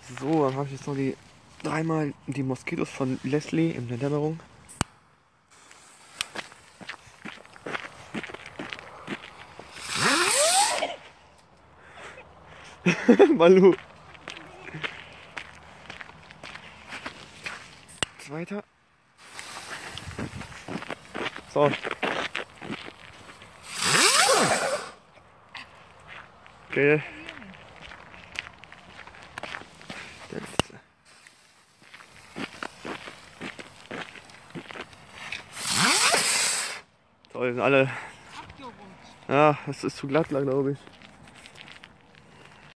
So, dann habe ich jetzt noch dreimal die Moskitos von Leslie in der Dämmerung. Malu. Zweiter. So. Okay. Der letzte. So, wir sind alle. Ja, es ist zu glatt, glaube ich.